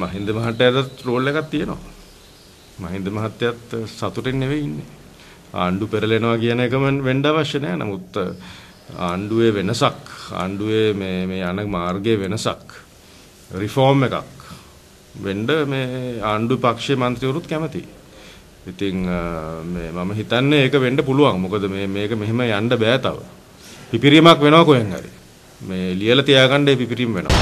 මහින්ද මහත්තයාට රෝල් එකක් තියෙනවා. මහින්ද මහත්තයාත් සතුටින් නෙවෙයි ඉන්නේ. ආණ්ඩු පෙරලෙනවා කියන එකම වෙන්න අවශ්‍ය නැහැ. නමුත් ආණ්ඩුවේ වෙනසක්, ආණ්ඩුවේ මේ යන මාර්ගයේ වෙනසක්, රිෆෝම් එකක් වෙන්න මේ ආණ්ඩු පක්ෂයේ മന്ത്രിවරුත් කැමතියි. ඉතින් මම හිතන්නේ ඒක වෙන්න පුළුවන්. මොකද මේක මෙහෙම යන්න බෑ තව. පිපිරීමක් වෙනවා කොහෙන් හරි. මේ ලියලා තියාගන්න පිපිරීම වෙනවා.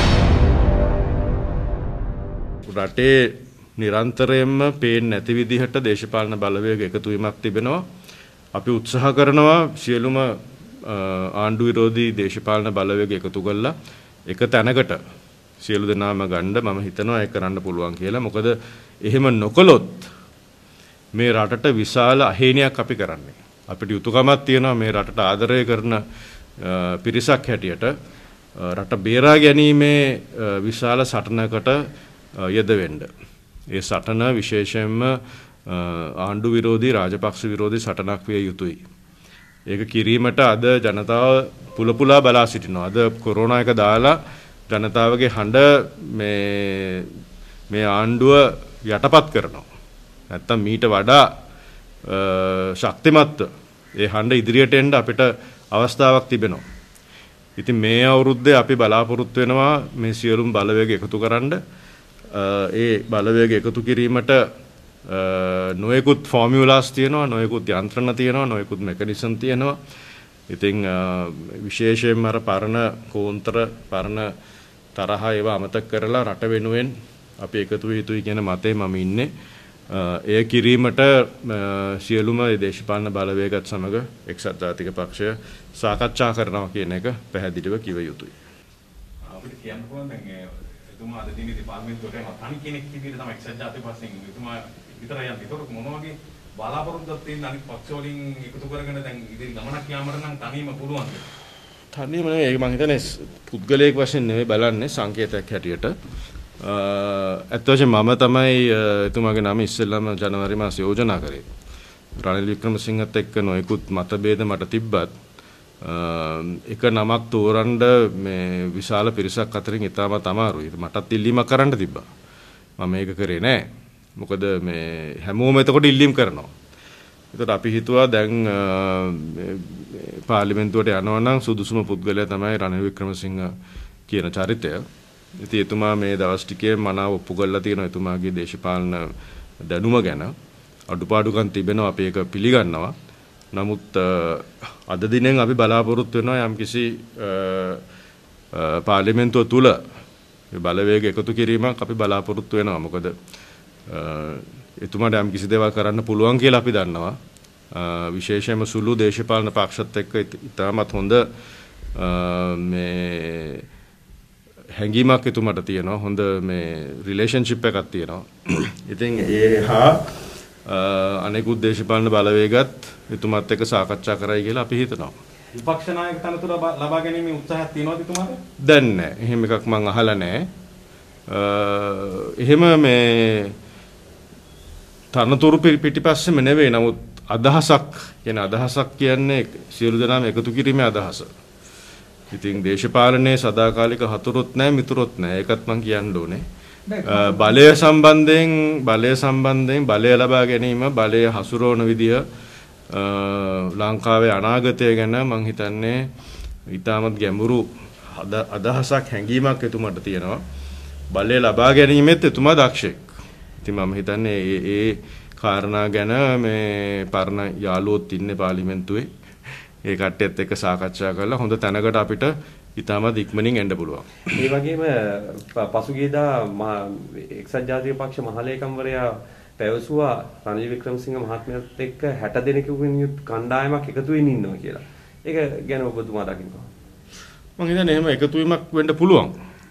රටේ නිරන්තරයෙන්ම පේන්නේ නැති විදිහට දේශපාලන බලවේග එකතු වීමක් තිබෙනවා. අපි උත්සාහ කරනවා සියලුම ආණ්ඩු විරෝධී දේශපාලන බලවේග එකතු කරලා එක තැනකට සියලු දෙනාම ගන්න මම හිතනවා ඒක කරන්න පුළුවන් කියලා. මොකද එහෙම නොකළොත් මේ රටට විශාල අහේනියක් අපි කරන්නේ. අපිට යුතුයකමක් තියෙනවා මේ රටට ආදරය කරන පිරිසක් හැටියට රට බේරා ගැනීමේ විශාල සටනකට යෙදවෙන්න. ඒ සටන විශේෂයෙන්ම ආණ්ඩු විරෝධී රාජපක්ෂ විරෝධී සටනක් විය යුතුයි. ඒක කිරීමට අද ජනතාව පුලපුලා බලා සිටිනවා. අද කොරෝනා එක දාලා ජනතාවගේ හඬ මේ ආණ්ඩුව යටපත් කරනවා. නැත්තම් මීට වඩා ශක්තිමත්ව ඒ හඬ ඉදිරියට එන්න අපිට අවස්ථාවක් තිබෙනවා. ඉතින් මේ අවුරුද්දේ අපි බලාපොරොත්තු වෙනවා මේ සියලුම බලවේග එකතු කරන්න. ඒ බලවේග එකතු කිරීමට නොයෙකුත් ෆෝමියුලාස් තියෙනවා, නොයෙකුත් යන්ත්‍රණ තියෙනවා, නොයෙකුත් මෙකනිසම් තියෙනවා. ඉතින් විශේෂයෙන්ම අර පරණ කෝන්තර, පරණ තරහ ඒවා අමතක කරලා රට වෙනුවෙන් අපි එකතු වෙ යුතුයි කියන මතේ මම ඉන්නේ. එය කිරීමට සියලුම දේශපාලන බලවේගත් සමග එක්සත් ජාතික පක්ෂය සාකච්ඡා කරනවා කියන එක පැහැදිලිව කිව යුතුයි. අපිට කියන්න පුළුවන් දැන් එතුමා අද දිනේ දෙපාර්තමේන්තුවට යන තනි කෙනෙක් විදිහට තමයි එක්සත් ජාතික පක්ෂයෙන් එතුමා විතරයි යන්නේ. ඒක මොන වගේ බලාපොරොත්තුවක් තියෙන අනිත් පක්ෂ වලින් එකතු කරගෙන දැන් ඉතින් ගමනක් යාමර නම් තනියම පුළුවන්ද? තනියම නෙවෙයි මම හිතන්නේ පුද්ගලයෙක් වශයෙන් නෙවෙයි බලන්නේ සංකේතයක් හැටියට. ඇත්ත වශයෙන්ම මම තමයි එතුමාගේ නම ඉස්සෙල්ලාම ජනවාරි මාසයේ යෝජනා කරේ. රනිල් වික්‍රමසිංහත් එක්ක නොයෙකුත් මතභේද මට තිබ්බත් එක නමක් තෝරන්න මේ විශාල පිරිසක් අතරින් ඉතාමත් අමාරුයි. මටත් ඉල්ලීමක් කරන්න තිබ්බා. මම මේක කරේ නෑ. මොකද මේ හැමෝම එතකොට ඉල්ලීම් කරනවා. ඒකට අපි හිතුවා දැන් පාර්ලිමේන්තුවට යනවා නම් සුදුසුම පුද්ගලයා තමයි රනිල් වික්‍රමසිංහ කියන චරිතය. ඉතින් එතුමා මේ දවස් ටිකේ මනාව ඔප්පු කරලා තියෙනවා එතුමාගේ දේශපාලන දැනුම ගැන. අඩුපාඩුකම් තිබෙනවා අපි ඒක පිළිගන්නවා. නමුත් අද දිනෙන් අපි බලාපොරොත්තු වෙනවා යම්කිසි පාර්ලිමේන්තුව තුල බලවේග එකතු කිරීමක් අපි බලාපොරොත්තු වෙනවා. මොකද එතුමාට යම්කිසි දේවල් කරන්න පුළුවන් කියලා අපි දන්නවා. විශේෂයෙන්ම සුළු දේශපාලන පක්ෂත් එක්ක ඉතාමත් හොඳ මේ හැඟීමක් එතුමාට තියෙනවා. හොඳ මේ රිලේෂන්ෂිප් එකක් තියෙනවා. ඉතින් ඒ හා අනෙකුත් දේශපාලන බලවේගත් එතුමාත් එක්ක සාකච්ඡා කරයි කියලා අපි හිතනවා. විපක්ෂ නායක තනතුර ලබා ගැනීමේ උත්සාහයක් තියෙනවද එතුමාට? දැන් නැහැ. එහෙම එකක් මම අහලා නැහැ. එහෙම මේ තනතුරු පිටිපස්සෙම නෙවෙයි. නමුත් අදහසක් කියන්නේ සියලු දෙනාම එකතු කිරීමේ අදහස. ඉතින් දේශපාලනයේ සදාකාලික හතුරුත් නැහැ, මිතුරුත් නැහැ. ඒකත් මම කියන්න ඕනේ. බලය සම්බන්ධයෙන් බලය ලබා ගැනීම, බලය හසුරවන විදිය, ලංකාවේ අනාගතය ගැන මම හිතන්නේ ඊටමත් ගැඹුරු අදහසක්, හැඟීමක් එතුමාට තියෙනවා. බලය ලබා ගැනීමෙත් එතුමා දක්ෂෙක්. ඉතින් මම හිතන්නේ ඒ කාරණා ගැන මේ පරණ යාළුවොත් ඉන්නේ පාර්ලිමේන්තුවේ. ඒ කට්ටියත් එක්ක සාකච්ඡා කරලා හොඳ තැනකට අපිට ඉතාමත් ඉක්මනින් එන්න පුළුවන්. ඒ වගේම පසුගියදා එක්සත් ජාතික පක්ෂ මහලේකම්වරයා පැවසුවා රනිල් වික්‍රමසිංහ මහත්මයාත් එක්ක 60 දෙනෙකුගෙන් යුත් කණ්ඩායමක් එකතු වෙමින් ඉන්නවා කියලා. ඒක ගැන ඔබතුමා දකින්නවා. මම හිතන්නේ එහෙම එකතු වීමක් වෙන්න පුළුවන්.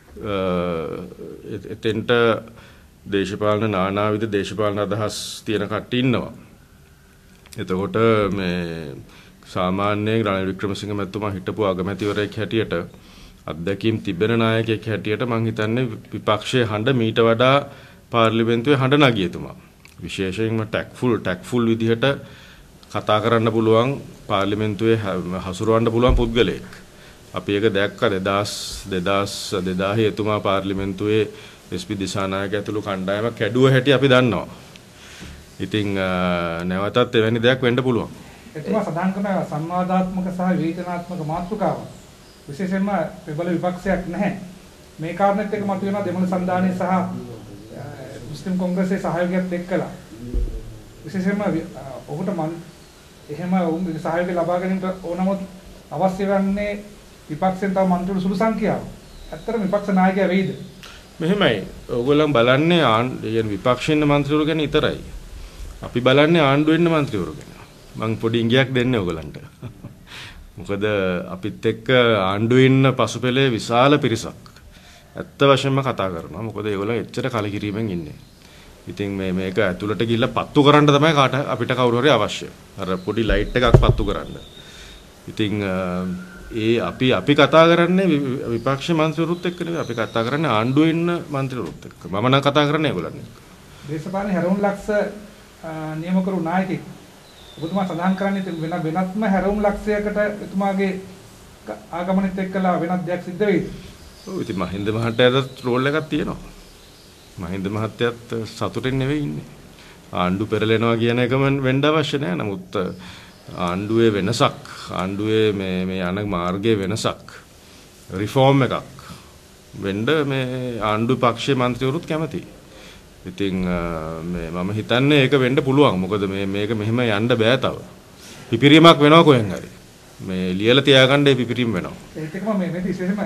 එතෙන්ට දේශපාලන නානාවිධ දේශපාලන අදහස් තියෙන කට්ටිය ඉන්නවා. එතකොට මේ සාමාන්‍යයෙන් රනිල් වික්‍රමසිංහ මැතිතුමා හිටපු අගමැතිවරයෙක් හැටියට අත්දැකීම් තිබෙන නායකයෙක් හැටියට මම හිතන්නේ විපක්ෂයේ හඬ මීට වඩා පාර්ලිමේන්තුවේ හඬ නගියතුමා. විශේෂයෙන්ම ටැක්ෆුල් විදිහට කතා කරන්න පුළුවන් පාර්ලිමේන්තුවේ හසුරවන්න පුළුවන් පුද්ගලයෙක්. අපි ඒක දැක්ක 2000 එතුමා පාර්ලිමේන්තුවේ SP දිසානායක ඇතුළු කණ්ඩායමක් කැඩුව හැටි අපි දන්නවා. ඉතින් නැවතත් එවැනි දෙයක් වෙන්න පුළුවන්. එතුමා සඳහන් කරන සංවාදාත්මක සහ විවේචනාත්මක මාතෘකාව විශේෂයෙන්ම ප්‍රබල විපක්ෂයක් නැහැ. මේ කාරණෙත් එක්ක මතුවෙන දෙමළ සංධානයේ සහ මුස්ලිම් කොංග්‍රසයේ සහයෝගයත් එක්කලා විශේෂයෙන්ම ඔහුට එහෙම සහයෝගය ලබා ගැනීමට ඕනමොත් අවශ්‍ය වන්නේ විපක්ෂෙන් තව මන්ත්‍රීවරු සුළු සංඛ්‍යාව. ඇත්තටම විපක්ෂ නායකයා වෙයිද? මෙහෙමයි. ඕගොල්ලන් බලන්නේ විපක්ෂින්න මන්ත්‍රීවරු ගැන විතරයි. අපි බලන්නේ ආණ්ඩුවේ ඉන්න මන්ත්‍රීවරු ගැන. මම පොඩි ඉඟියක් දෙන්නේ ඕගොල්ලන්ට. මොකද අපිත් එක්ක ආණ්ඩුවේ ඉන්න පසුපෙළේ විශාල පිරිසක් ඇත්ත වශයෙන්ම කතා කරනවා. මොකද ඒගොල්ලෝ එච්චර කලකිරීමෙන් ඉන්නේ. ඉතින් මේක ඇතුළට ගිහිල්ලා පත්තු කරන්න තමයි අපිට කවුරු හරි අවශ්‍ය. අර පොඩි ලයිට් එකක් පත්තු කරන්න. ඉතින් අපි කතා කරන්නේ විපක්ෂ මන්ත්‍රීවරුත් එක්ක නෙවෙයි. අපි කතා කරන්නේ ආණ්ඩුවේ ඉන්න මන්ත්‍රීවරුත් එක්ක. මම නම් කතා කරන්නේ ඒගොල්ලන් එක්ක. දේශපාලන හැරවුම් ලක්ෂ නියම කරු නායකයෙක්. ඔබතුමා සඳහන් කරන්නේ වෙනත්ම හැරවුම් ලක්ෂයකට එතුමාගේ ආගමනත් එක්කලා වෙනත් දෙයක් සිද්ධ වෙයිද? ඔව් ඉතින් මහින්ද මහත්තයාට රෝල් එකක් තියෙනවා. මහින්ද මහත්තයාත් සතුටින් නෙවෙයි ඉන්නේ. ආණ්ඩු පෙරලෙනවා කියන එකම වෙන්න අවශ්‍ය නැහැ. නමුත් ආණ්ඩුවේ වෙනසක්, ආණ්ඩුවේ මේ යන මාර්ගයේ වෙනසක්, රිෆෝම් එකක් වෙන්න මේ ආණ්ඩු පක්ෂයේ മന്ത്രിවරුත් කැමතියි. ඉතින් මම හිතන්නේ ඒක වෙන්න පුළුවන්. මොකද මේක මෙහෙම යන්න බෑ තව. පිපිරීමක් වෙනවා කොහෙන් හරි. මේ ලියලා තියාගන්න පිපිරීම වෙනවා. ඒත් එක්කම මේ විශේෂම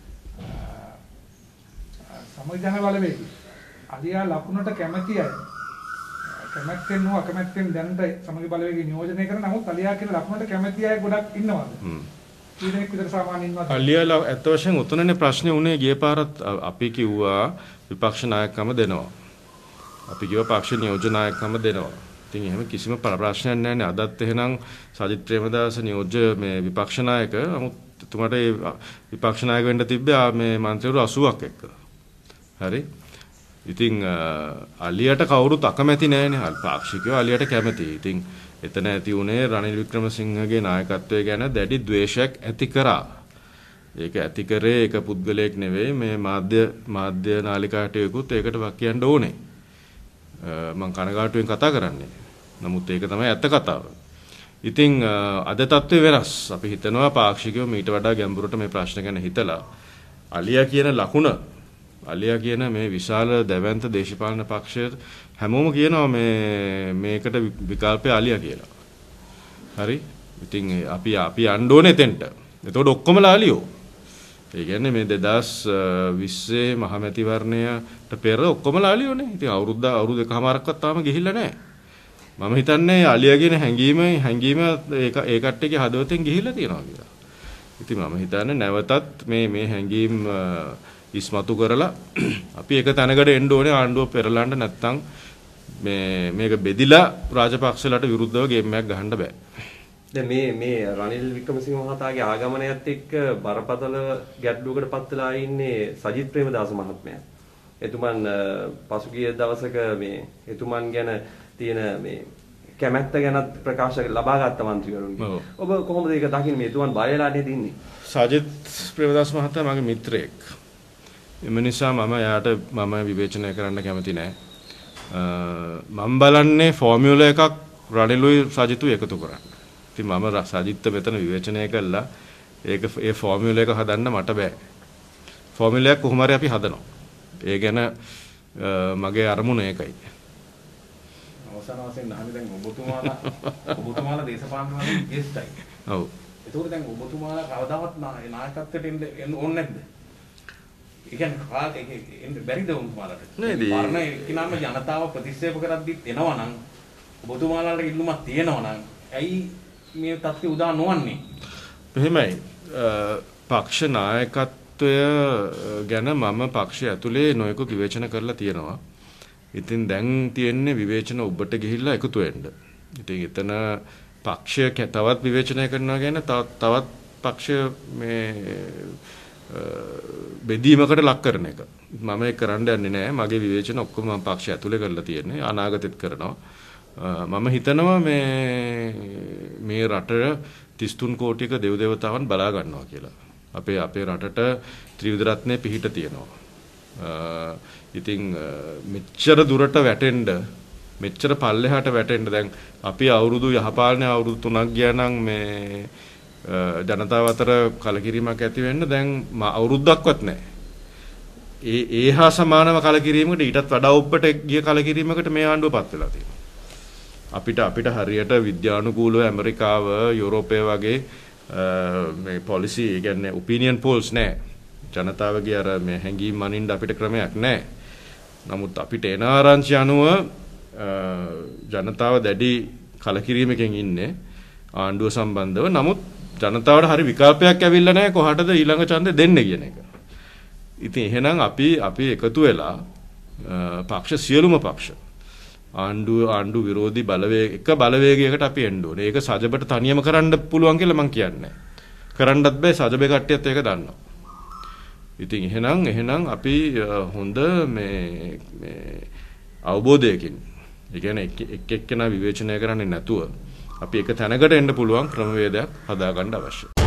සමාජ බලවේග අලියා ලකුණට කැමති අය කැමැත්තෙන් හෝ අකමැත්තෙන් දැනට සමාජ බලවේගය නියෝජනය කරන නමුත් අලියා කියන ලකුණට කැමති අය ගොඩක් ඉන්නවාද? කීදෙනෙක් විතර සාමාන්‍ය ඉන්නවද? අලියා ඇත්ත වශයෙන් උතුණනේ ප්‍රශ්නේ උනේ ගිය පාරත් අපි කිව්වා විපක්ෂ නායකකම දෙනවා. අපි කිව්වා පක්ෂ නියෝජ්‍ය නායකකම දෙනවා. ඉතින් එහෙම කිසිම ප්‍රශ්නයක් නැහැ නේ. අදත් එහෙනම් සජිත් ප්‍රේමදාස නියෝජ්‍ය මේ විපක්ෂ නායක. නමුත් එතුමාට ඒ විපක්ෂ නායක වෙන්න තිබ්බේ මේ මන්ත්‍රීවරු 80ක් එක්ක. හරි. ඉතින් අලියට කවුරුත් අකමැති නැහැනේ. පාක්ෂිකයෝ අලියට කැමතියි. ඉතින් එතන ඇති උනේ රනිල් වික්‍රමසිංහගේ නායකත්වය ගැන දැඩි ද්වේෂයක් ඇති කරා. ඒක ඇති කරේ එක පුද්ගලයෙක් නෙවෙයි මේ මාධ්‍ය නාලිකාටයකුත් ඒකට වක් කියන්න ඕනේ. මම කනගාටුවෙන් කතා කරන්නේ. නමුත් ඒක තමයි ඇත්ත කතාව. ඉතින් අද තත්ත්වය වෙනස්. අපි හිතනවා පාක්ෂිකයෝ මීට වඩා ගැඹුරට මේ ප්‍රශ්න ගැන හිතලා අලියා කියන ලකුණ අලියා කියන මේ විශාල දැවැන්ත දේශපාලන පක්ෂය හැමෝම කියනවා මේකට විකල්පය අලියා කියලා. හරි? ඉතින් අපි යන්න ඕනේ එතෙන්ට. එතකොට ඔක්කොමලා අලියෝ. ඒ කියන්නේ මේ 2020 මහමැතිවරණයට පෙර ඔක්කොමලා අලියෝනේ. ඉතින් අවුරුදු එකමාරක්වත් තාම ගිහිල්ලා නැහැ. මම හිතන්නේ අලියා කියන හැංගීම ඒ කට්ටියගේ හදවතෙන් ගිහිල්ලා තියෙනවා කියලා. ඉතින් මම හිතන්නේ නැවතත් මේ හැංගීම් ඉස්මතු කරලා අපි එක තැනකට එන්න ඕනේ ආණ්ඩුව පෙරලන්න නැත්නම් මේක බෙදිලා රාජපක්ෂලට විරුද්ධව ගේම් එකක් ගහන්න බෑ. දැන් මේ රනිල් වික්‍රමසිංහ මහතාගේ ආගමනයත් එක්ක බරපතල ගැටලුවකට පත් වෙලා ඉන්නේ සජිත් ප්‍රේමදාස මහත්මයා. එතුමන් පසුගිය දවසක මේ එතුමන් ගැන තියෙන මේ කැමැත්ත ගැනත් ප්‍රකාශ ලබා ගත්ත മന്ത്രിවරුන්ගේ. ඔබ කොහොමද ඒක දකින්නේ? මේ එතුමන් බය වෙලා නේද ඉන්නේ? සජිත් ප්‍රේමදාස මහතා මගේ මිත්‍රයෙක්. එම නිසා මම විවේචනය කරන්න කැමති නෑ. මම බලන්නේ ෆෝමියුලා එකක් රනිලුයි සජිතුයි එකතු කරන්න. ඉතින් මම සජිත්ත මෙතන විවේචනය කළා. ඒ ෆෝමියුලා එක හදන්න මට බෑ. ෆෝමියුලා එක කොහොම හරි අපි හදනවා. ඒ ගැන මගේ අරමුණ ඒකයි. අවසාන වශයෙන් අහන්නේ දැන් ඔබතුමාලා දේශපාලන වලින් ගෙස්ටයි. ඔව්. ඒකෝට දැන් ඔබතුමාලා කවදාවත් නායකත්වයට එන්න ඕනේ නැද්ද? ඒ කියන්නේ බැරිද ඔබතුමාලාට? නේද? පරණ කිනාම ජනතාව ප්‍රතික්ෂේප කරද්දිත් එනවා නම් ඔබතුමාලාට ඉල්ලුමක් තියෙනවා නම් ඇයි මේ තත්ත්වය උදා නොවන්නේ? මෙහෙමයි. පක්ෂ නායකත්වය ගැන මම පක්ෂය ඇතුලේ නොයෙකුත් විවේචන කරලා තියෙනවා. ඉතින් දැන් තියෙන්නේ විවේචන ඔබට ගිහිල්ලා එකතු වෙන්න. ඉතින් එතන පක්ෂය තවත් විවේචනය කරනවා කියන්නේ තවත් පක්ෂය මේ බෙදීමකට ලක් කරන එක. මම ඒක කරන්න යන්නේ නැහැ. මගේ විවේචන ඔක්කොම මම පක්ෂය ඇතුලේ කරලා තියෙන්නේ. අනාගතෙත් කරනවා. මම හිතනවා මේ රටේ 33 කෝටියක දෙව් දේවතාවන් බලා ගන්නවා කියලා. අපේ රටට ත්‍රිවිධ රත්නයේ පිහිට තියෙනවා. ඉතින් මෙච්චර දුරට වැටෙන්න මෙච්චර පල්ලෙහාට වැටෙන්න දැන් අපි අවුරුදු යහපාලනයේ අවුරුදු 3ක් ගියා නම් මේ ජනතාව අතර කලකිරීමක් ඇති වෙන්න දැන් අවුරුද්දක්වත් නැහැ. ඒහා සමානව කලකිරීමකට ඊටත් වඩා උඩට ගිය කලකිරීමකට මේ ආණ්ඩුවපත් වෙලා තියෙනවා. අපිට හරියට විද්‍යානුකූලව ඇමරිකාව යුරෝපය වගේ මේ පොලිසි ඒ කියන්නේ ඔපිනියන් පෝල්ස් නැහැ. ජනතාවගේ අර මේ හැඟීම් මනින්න අපිට ක්‍රමයක් නැහැ. නමුත් අපිට එන ආරංචි අනුව ජනතාව දැඩි කලකිරීමකින් ඉන්නේ ආණ්ඩුව සම්බන්ධව. නමුත් ජනතාවට හරි විකල්පයක් ඇවිල්ලා නැහැ කොහටද ඊළඟ ඡන්දේ දෙන්නේ කියන එක. ඉතින් එහෙනම් අපි එකතු වෙලා පක්ෂ සියලුම පක්ෂ ආණ්ඩු විරෝධී බලවේගයකට අපි එන්න ඕනේ. ඒක සජබට තනියම කරන්න පුළුවන් කියලා මම කියන්නේ. කරන්නත් බෑ සජබේ කට්ටියත් ඒක දන්නවා. ඉතින් එහෙනම් අපි හොඳ මේ අවබෝධයකින් ඒ කියන්නේ එක්කෙනා විවේචනය කරන්නේ නැතුව අපි එක තැනකට එන්න පුළුවන් ක්‍රමවේදයක් හදාගන්න අවශ්‍යයි.